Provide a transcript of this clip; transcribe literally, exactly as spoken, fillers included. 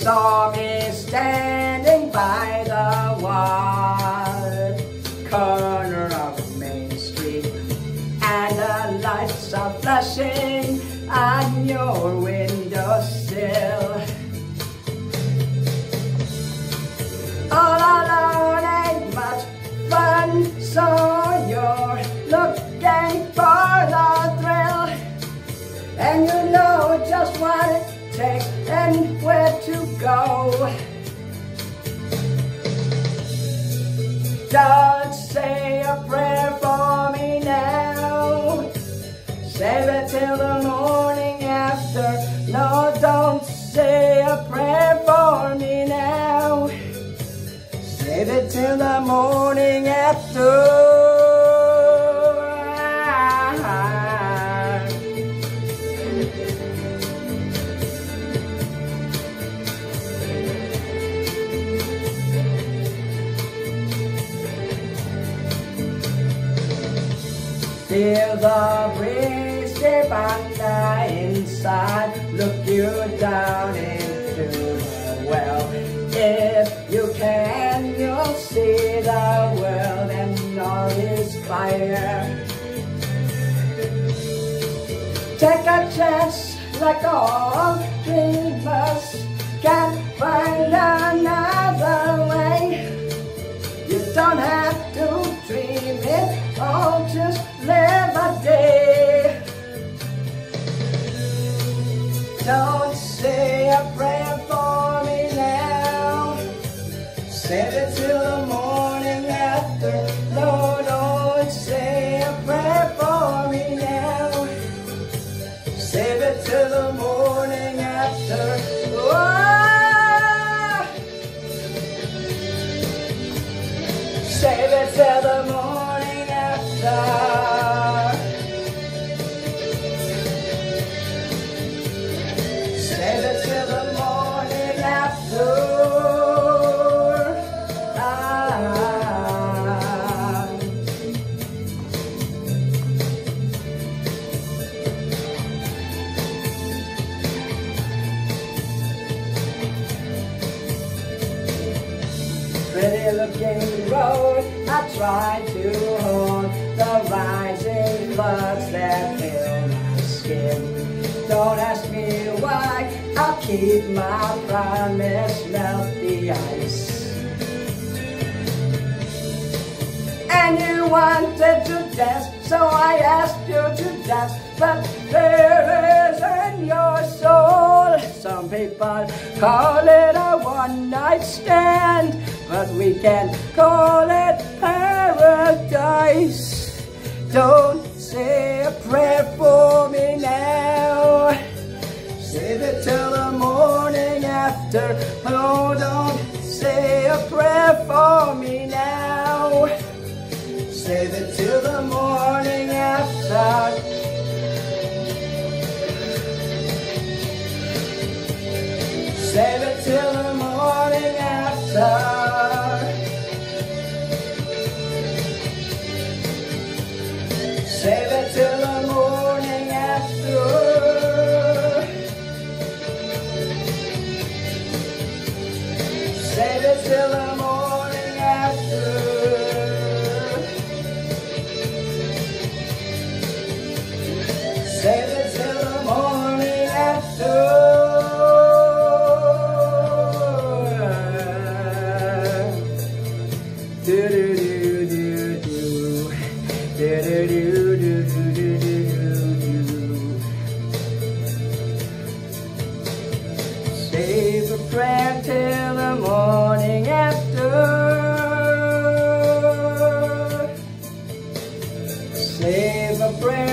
saw me standing by the wall, corner of Main Street, and the lights are flashing on your windowsill. All alone ain't much fun, so you're looking for the thrill, and you know just what it takes and where to go. Don't say a prayer for me now, save it till the morning after. No, don't say a prayer for me now, save it till the morning after. Feel the breeze deep on the inside, look you down into the well. If you can, you'll see the world and all is fire. Take a chance like all dreamers, can't find another way. You don't have to dream it all, just live a day. Don't say a prayer for me now, save it till the morning after. No, don't say a prayer for me now, save it till the morning after. Oh, save it till the morning after. Save it till the morning after. Pretty looking road, I try to hold the rising floods that fill my skin. Don't ask me why, I'll keep my promise, melt the ice. And you wanted to dance, so I asked you to dance, but there is in your soul. Some people call it a one-night stand, but we can call it paradise. Don't say a prayer for me now, save it till the morning after. Oh, don't say a prayer for me now, save it till the morning after. Save it till the morning after. Save it till the morning after. Save it till the morning after. Save it till the morning after. Do do do do do do do do do do do do. Save a prayer till the morning after. Save a prayer